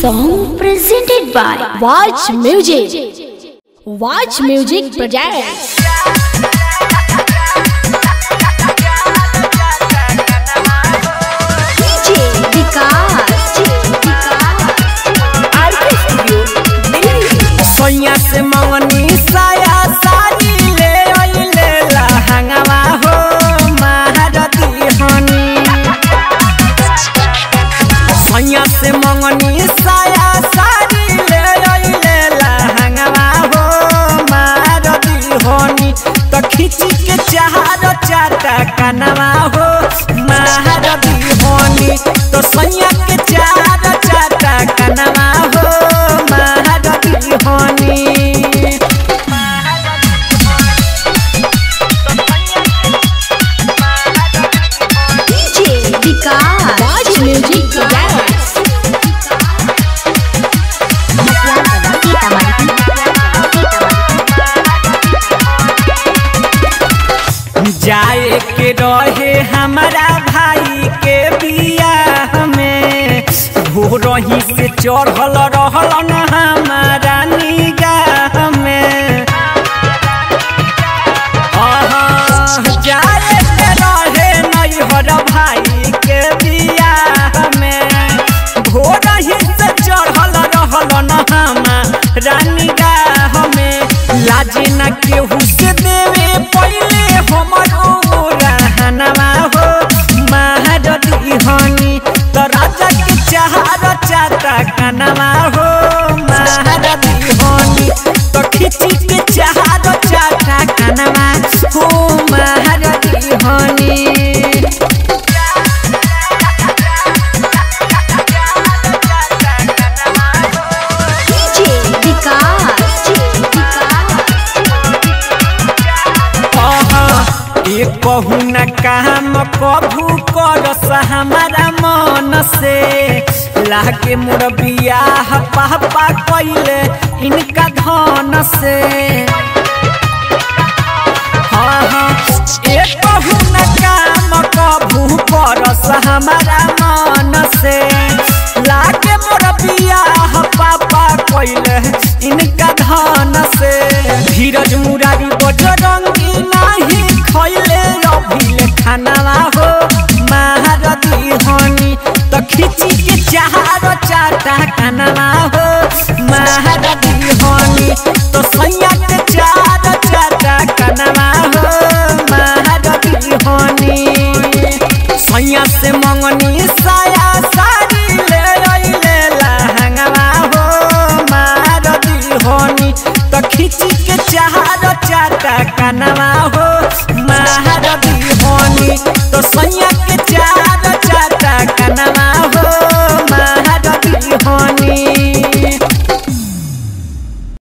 song presented by Watch Music. Watch Music presents. सोया से मंगनी साया साड़ी ले आइले लहंगवा हो महारती हनी। सोया से मंगनी साया साड़ी ले आइले लहंगवा हो महारती हनी। तो खिची के चाहर चाटा कनवा हो महारती हनी। तो सोया के चाहर चाटा कनवा हो महारती हनी। Watch Music presents. जाए के रहे हमारा भाई के बियाह में भोरही से चढ़ल रहल न हमारा निगाह में। जाए के रहे नैहर भाई के बियाह में भोरही से चढ़ल रहल न हमारा निगाह में। लाज न केहू से देवे पहले हमरो रहनवा हो महारती हनी। तो राजा के चाहर चाटा कनवा हो महारती हनी। तो खिची के चाहर चाटा कनवा हो महारती हनी। कहू न काम कभू करस हमारा मन से लाके मोर बियाह पापा कैले इनका धन से। कहू न काम कभू करस हमारा मन से लाके मोर बियाह पापा कैले इनका धन से। धीरज मुरारी बजरंगी नाही खैले अभिले खानावा हो महारती हनी। तो खिची के चाहर चाटा खानावा हो महारती हनी। तो सैया के चाहर चाटा खानावा हो महारती हनी। सैया से मंगनी साया साड़ी ले आइले लहंगवा हो महारती हनी। तो खिची के चाहर चाटा खानावा